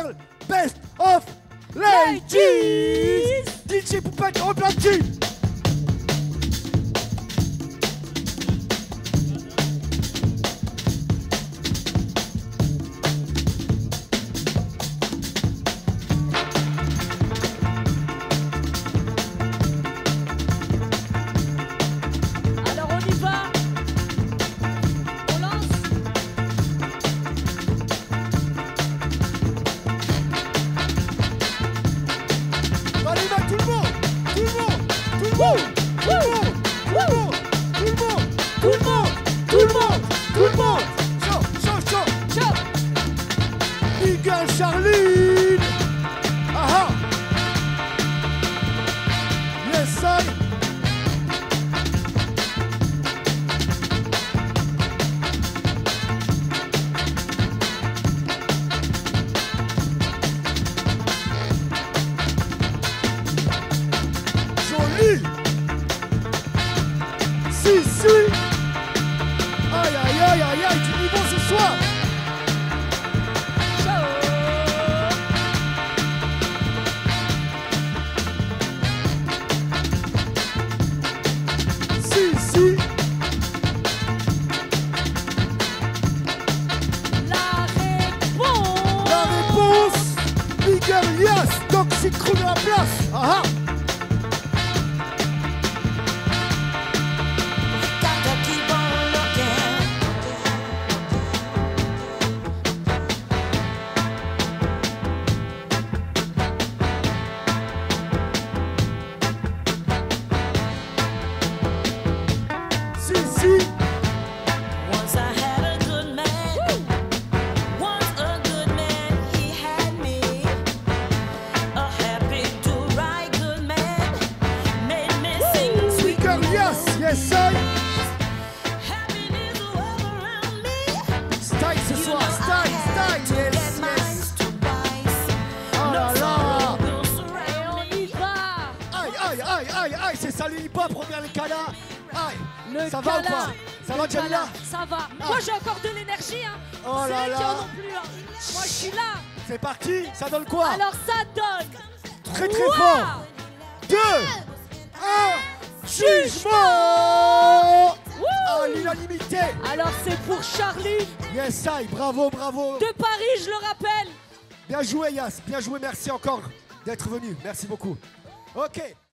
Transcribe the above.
spécial Best of Ladies. DJ Poupette en platine. Charline. Aha. Yes, I. Jolie. Si, si. Aïe, aïe, aïe, aïe, aïe, du niveau ce soir. Yes, donc c'est creux de la place. Aha. Si, si. Yes, I. Style ce soir, style, style, yes, yes. Oh là là. Et on y va. Aïe, aïe, aïe, aïe, aïe, c'est ça l'hip-hop, revient les câlins. Aïe, le ça va ou quoi? Ça va, Jamila? Ça va. Moi j'ai encore de l'énergie, hein. Oh c'est là eux là. qui en ont plus, hein. Moi je suis là. C'est parti, ça donne quoi? Alors ça donne. Très très fort. 2, 1, jugement. À l'unanimité. Alors c'est pour Charline. Yes, I, bravo, bravo. De Paris, je le rappelle. Bien joué, Yas. Bien joué, merci encore d'être venu. Merci beaucoup. Ok.